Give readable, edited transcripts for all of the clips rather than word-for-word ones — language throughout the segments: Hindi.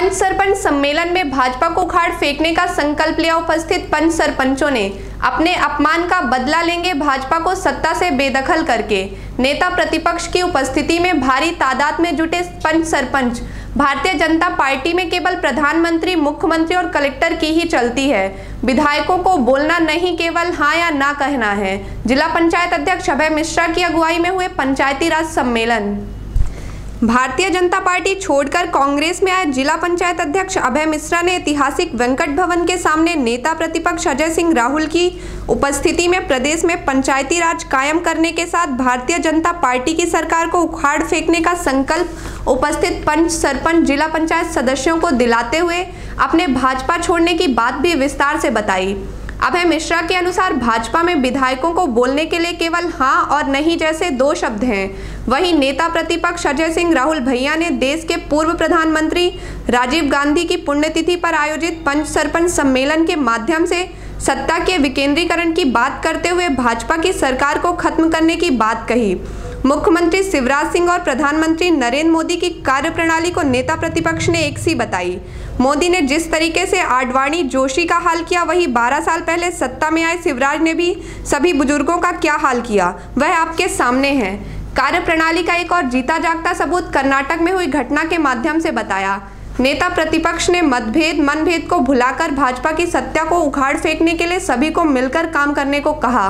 पंच सरपंच सम्मेलन में भाजपा को उखाड़ फेंकने का संकल्प लिया। उपस्थित पंच सरपंचों ने अपने अपमान का बदला लेंगे भाजपा को सत्ता से बेदखल करके। नेता प्रतिपक्ष की उपस्थिति में भारी तादाद में जुटे पंच सरपंच। भारतीय जनता पार्टी में केवल प्रधानमंत्री, मुख्यमंत्री और कलेक्टर की ही चलती है। विधायकों को बोलना नहीं, केवल हाँ या ना कहना है। जिला पंचायत अध्यक्ष अभय मिश्रा की अगुवाई में हुए पंचायती राज सम्मेलन। भारतीय जनता पार्टी छोड़कर कांग्रेस में आए जिला पंचायत अध्यक्ष अभय मिश्रा ने ऐतिहासिक वेंकट भवन के सामने नेता प्रतिपक्ष अजय सिंह राहुल की उपस्थिति में प्रदेश में पंचायती राज कायम करने के साथ भारतीय जनता पार्टी की सरकार को उखाड़ फेंकने का संकल्प उपस्थित पंच सरपंच जिला पंचायत सदस्यों को दिलाते हुए अपने भाजपा छोड़ने की बात भी विस्तार से बताई। अभय मिश्रा के अनुसार भाजपा में विधायकों को बोलने के लिए केवल हाँ और नहीं जैसे दो शब्द हैं। वहीं नेता प्रतिपक्ष अजय सिंह राहुल भैया ने देश के पूर्व प्रधानमंत्री राजीव गांधी की पुण्यतिथि पर आयोजित पंच सरपंच सम्मेलन के माध्यम से सत्ता के विकेंद्रीकरण की बात करते हुए भाजपा की सरकार को खत्म करने की बात कही। मुख्यमंत्री शिवराज सिंह और प्रधानमंत्री नरेंद्र मोदी की कार्यप्रणाली को नेता प्रतिपक्ष ने एक सी बताई। मोदी ने जिस तरीके से आडवाणी जोशी का हाल किया, वही 12 साल पहले सत्ता में आए शिवराज ने भी सभी बुजुर्गों का क्या हाल किया, वह आपके सामने है। कार्यप्रणाली का एक और जीता जागता सबूत कर्नाटक में हुई घटना के माध्यम से बताया। नेता प्रतिपक्ष ने मतभेद मनभेद को भुलाकर भाजपा की सत्ता को उखाड़ फेंकने के लिए सभी को मिलकर काम करने को कहा।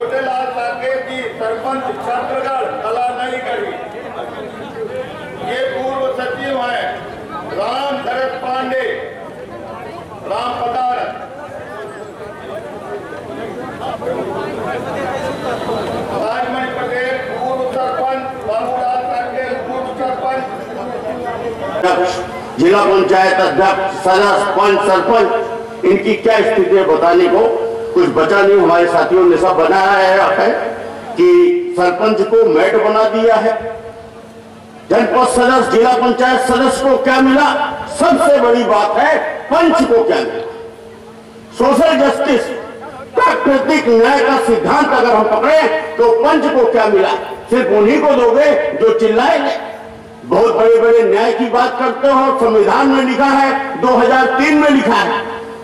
ये पूर्व सचिव है राम शरद पांडे, राम पदार, राजमणि पटेल पूर्व सरपंच, बाबूलाल पटेल पूर्व सरपंच, जिला पंचायत अध्यक्ष, सदस्य, पंच सरपंच, इनकी क्या स्थिति है बताने को कुछ बचा नहीं। हमारे साथियों ने सब बनाया है कि सरपंच को मैट बना दिया है। जनपद सदस्य, जिला पंचायत सदस्य को क्या मिला? सबसे बड़ी बात है पंच को क्या मिला। सोशल जस्टिस, प्राकृतिक न्याय का सिद्धांत अगर हम पकड़े तो पंच को क्या मिला? सिर्फ उन्हीं को दोगे जो चिल्लाएंगे। बहुत बड़े बड़े न्याय की बात करते हो, संविधान में लिखा है, 2003 में लिखा है,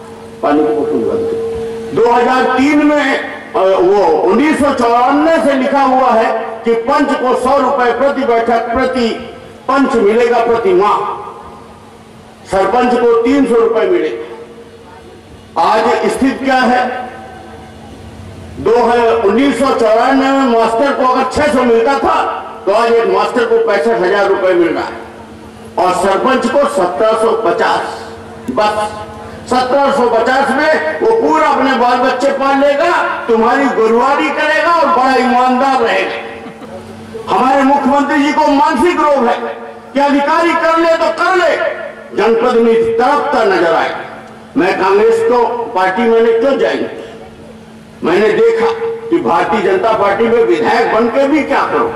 2003 में वो 1994 से लिखा हुआ है कि पंच को 100 रुपए प्रति बैठक प्रति पंच मिलेगा प्रति माह, सरपंच को 300 रुपए मिलेगा। आज स्थिति क्या है? 1994 में मास्टर को अगर 600 मिलता था तो आज एक मास्टर को 65,000 रुपए मिल रहा है और सरपंच को 1750। बस 1750 में वो पूरा अपने बाल बच्चे पाल लेगा, तुम्हारी गुरुवारी करेगा और बड़ा ईमानदार रहेगा। हमारे मुख्यमंत्री जी को मानसिक रोग है कि अधिकारी कर ले तो कर ले, जनपद में तड़पता नजर आए। मैं कांग्रेस को पार्टी मैंने क्यों जाएंगे? मैंने देखा कि भारतीय जनता पार्टी में विधायक बन के भी क्या करो,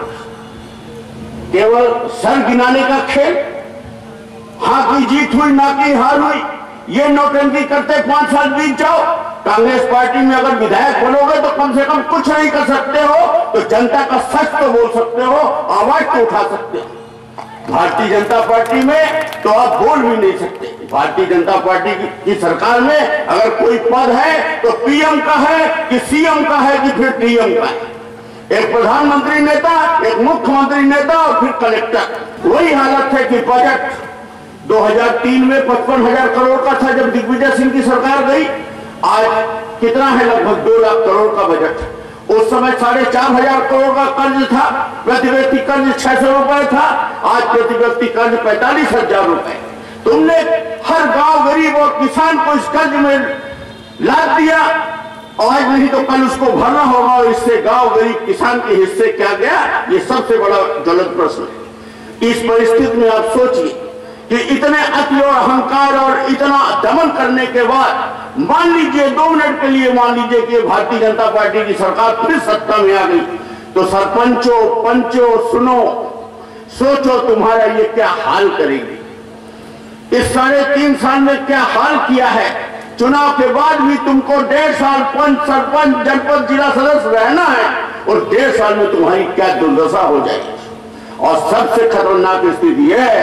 केवल सर गिनाने का खेल। हाँ की जीत हुई, ना की हार हुई, ये नौटंकी करते 5 साल बीत जाओ। कांग्रेस पार्टी में अगर विधायक बनोगे तो कम से कम कुछ नहीं कर सकते हो तो जनता का सच तो बोल सकते हो, आवाज तो उठा सकते हो। भारतीय जनता पार्टी में तो आप बोल भी नहीं सकते। भारतीय जनता पार्टी की सरकार में अगर कोई पद है तो पीएम का है कि सीएम का है कि फिर डीएम का है। एक प्रधानमंत्री नेता, एक मुख्यमंत्री नेता और फिर कलेक्टर। वही हालत है कि बजट 2003 में 55,000 करोड़ का था जब दिग्विजय सिंह की सरकार गई। आज कितना है? लगभग 2 लाख करोड़ का बजट। उस समय 4,500 करोड़ का कर्ज था, प्रति व्यक्ति कर्ज 600 रुपए था, आज प्रति व्यक्ति कर्ज 45,000 रुपए। तुमने हर गांव गरीब और किसान को इस कर्ज में लाद दिया, आज नहीं तो कल उसको भरना होगा और इससे गांव गरीब किसान के हिस्से क्या गया? ये सबसे बड़ा ज्वलंत प्रश्न है। इस परिस्थिति में आप सोचिए कि इतने अति और अहंकार और इतना दमन करने के बाद मान लीजिए 2 मिनट के लिए मान लीजिए कि भारतीय जनता पार्टी की सरकार फिर सत्ता में आ गई तो सरपंचों, पंचों, सुनो, सोचो तुम्हारा ये क्या हाल करेगी। इस 3.5 साल में क्या हाल किया है। चुनाव के बाद भी तुमको 1.5 साल पंच, सरपंच, जनपद, जिला सदस्य रहना है और 1.5 साल में तुम्हारी क्या दुर्दशा हो जाएगी। और सबसे खतरनाक स्थिति है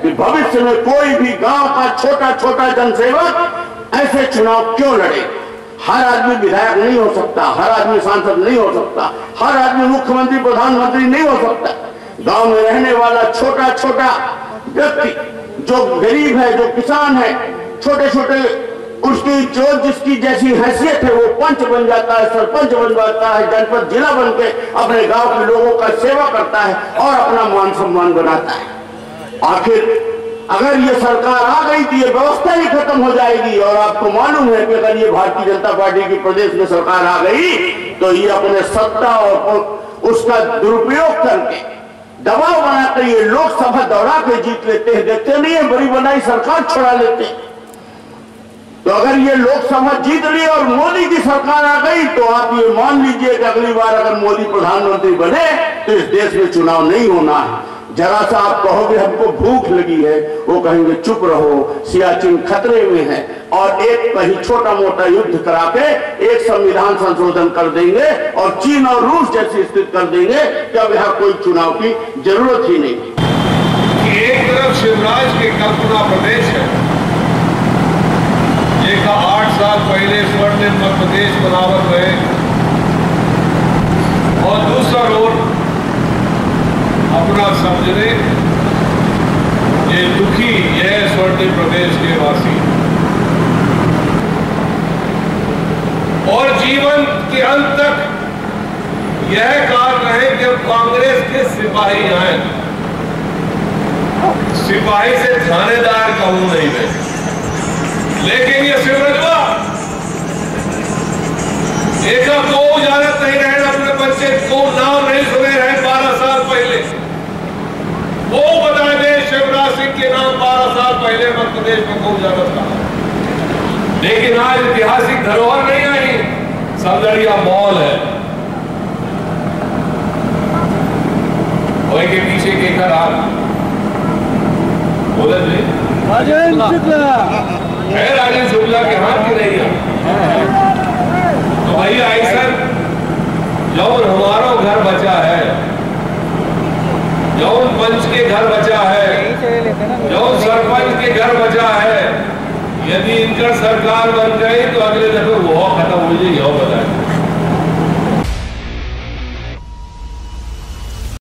कि भविष्य में कोई भी गांव का छोटा छोटा जनसेवक ऐसे चुनाव क्यों लड़े। हर आदमी विधायक नहीं हो सकता, हर आदमी सांसद नहीं हो सकता, हर आदमी मुख्यमंत्री प्रधानमंत्री नहीं हो सकता। गांव में रहने वाला छोटा छोटा व्यक्ति जो गरीब है, जो किसान है, छोटे छोटे उसकी जो जिसकी जैसी हैसियत है वो पंच बन जाता है, सरपंच बन जाता है, जनपद जिला बन के अपने गांव के लोगों का सेवा करता है और अपना मान सम्मान बनाता है। आखिर अगर ये सरकार आ गई तो ये व्यवस्था ही खत्म हो जाएगी। और आपको मालूम है कि अगर ये भारतीय जनता पार्टी की प्रदेश में सरकार आ गई तो ये अपने सत्ता और उसका दुरुपयोग करके दबाव बनाकर ये लोकसभा दौड़ा के जीत लेते हैं। देखते नहीं है, बड़ी बनाई सरकार छुड़ा लेते हैं। तो अगर ये लोकसभा जीत ली और मोदी की सरकार आ गई तो आप ये मान लीजिए कि अगली बार अगर मोदी प्रधानमंत्री बने तो इस देश में चुनाव नहीं होना है। जरा सा आप कहोगे हमको भूख लगी है, वो कहेंगे चुप रहो, सियाचिन खतरे में है, और एक कहीं छोटा मोटा युद्ध करा के एक संविधान संशोधन कर देंगे और चीन और रूस जैसी स्थिति कर देंगे कि अब यहाँ कोई चुनाव की जरूरत ही नहीं। एक तरफ शिवराज के कल्पना प्रदेश है, एक 8 साल पहले स्वर्णिम मध्य प्रदेश बनावट गए, और दूसरा रोड अपना समझने ये दुखी यह स्वर्णिम प्रदेश के वासी, और जीवन के अंत तक यह कार रहे कि अब कांग्रेस के सिपाही आए। सिपाही से थानेदार कहूं नहीं मैं, लेकिन ये सिमरजवा एक को इजाजत नहीं रहे, अपने बच्चे को नाम नहीं सुने रहे 12 साल पहले, वो बता दे शिवराज सिंह के नाम 12 साल पहले मध्य प्रदेश में को इजाजत था। लेकिन आज ऐतिहासिक धरोहर नहीं आई, समदड़िया मॉल है, और के पीछे के घर आप बोले राजेंद्र शुक्ला के हाथ की नहीं है। तो भैया ऐसा जौन हमारा घर बचा है, जौन पंच के घर बचा है, जौन सरपंच के घर बचा है, यदि इनका सरकार बन गई तो अगले दफे वो खत्म हो जाएगी। बताए